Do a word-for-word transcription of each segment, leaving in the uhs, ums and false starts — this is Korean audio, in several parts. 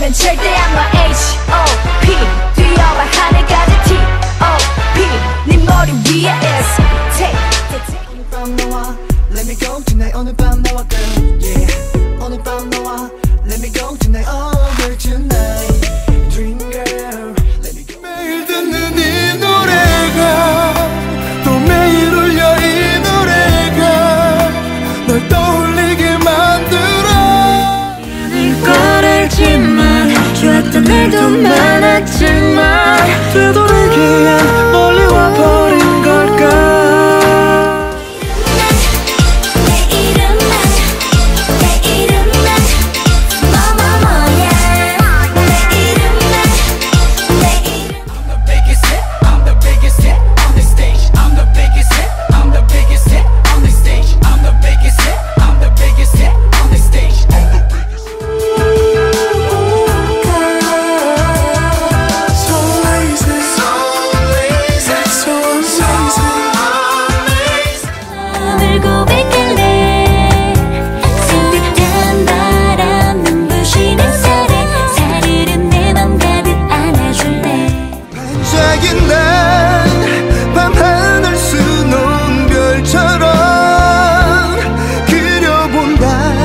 난 절대 아마 에이치 오 피 뛰어봐 하늘까지 티 오 피 네 머리 위에 S take 오늘 밤 너와 Let me go tonight 오늘 밤 너와 girl yeah 오늘 밤 너와 Let me go tonight oh girl tonight dream girl let me go 매일 듣는 이 노래가 또 매일 울려 이 노래가 널 떠올리게 만들어 네 걸 알지만 좋았던 날도 많았지만 되돌리기엔 멀리 와버린 걸까 밤하늘 수놓은 별처럼 그려본다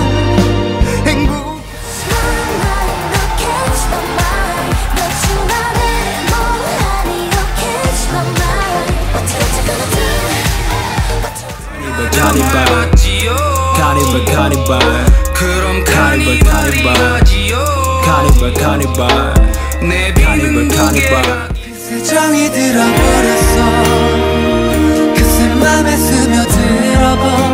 행복 카니발 카니발 그럼 카니발 카니발 카니발 내 비는 카니발 세정이 들어버렸어 그새 맘에 스며들어버